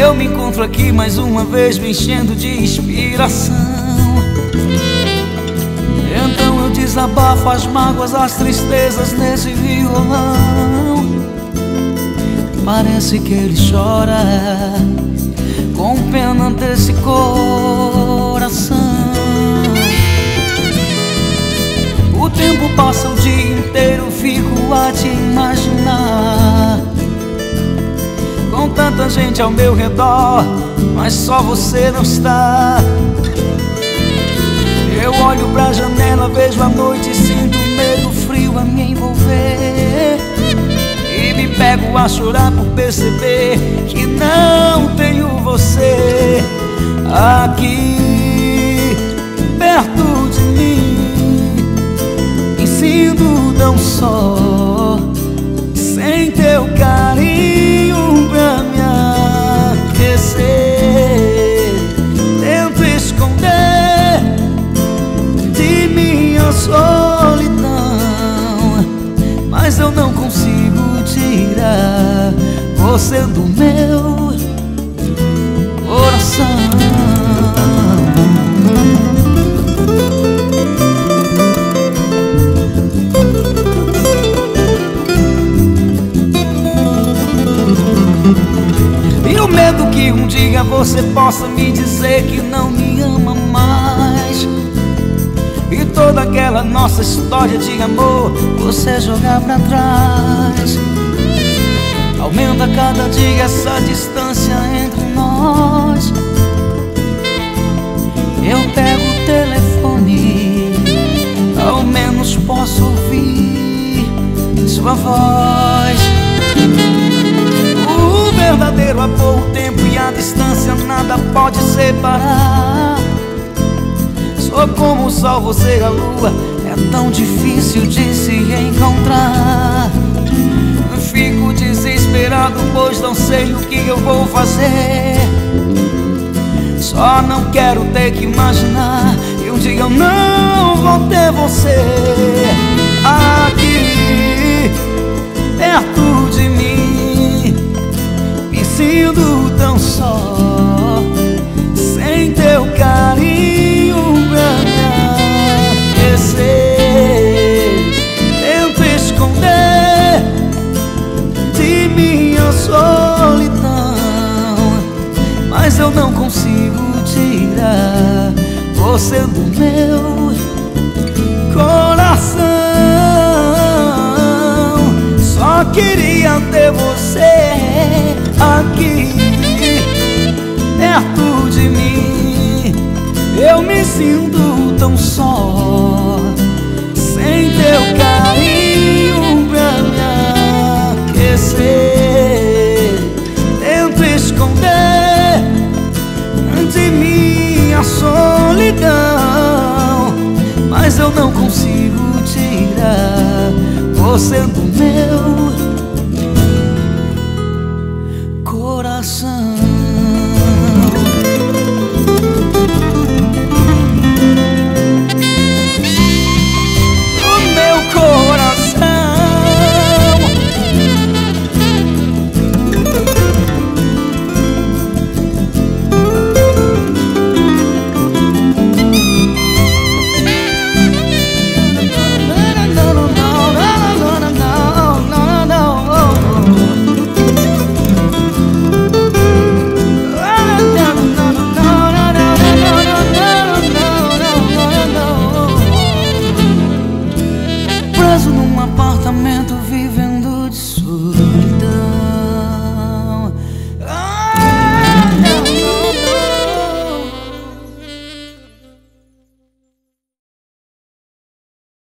eu me encontro aqui mais uma vez me enchendo de inspiração. Então eu desabafo as mágoas, as tristezas nesse violão. Parece que ele chora com pena desse coração. O tempo passa o dia inteiro, fico a te imaginar, com tanta gente ao meu redor, mas só você não está. Eu olho pra janela, vejo a noite e sinto medo frio a me envolver. E me pego a chorar por perceber que não tenho você aqui perto de mim. Me sinto tão só, sem teu carinho pra me aquecer. Tento esconder de minha solidão, mas eu não consigo tirar você do meu coração. E o medo que um dia você possa me dizer que não me ama mais, e toda aquela nossa história de amor você jogar pra trás. Aumenta cada dia essa distância entre nós. Eu pego o telefone, ao menos posso ouvir sua voz. O verdadeiro amor, o tempo e a distância nada pode separar. Sou como o sol, você a lua, é tão difícil de se encontrar. Fico desesperado, pois não sei o que eu vou fazer. Só não quero ter que imaginar que um dia eu não vou ter você aqui perto de mim. Me sinto tão só, sem teu carinho pra me aquecer. Tento esconder de minha solidão, mas eu não consigo tirar você do meu coração. Só queria ter você aqui perto de mim. Eu me sinto tão só, sem teu carinho pra me aquecer. Tento esconder de minha solidão, mas eu não consigo tirar você do meu coração.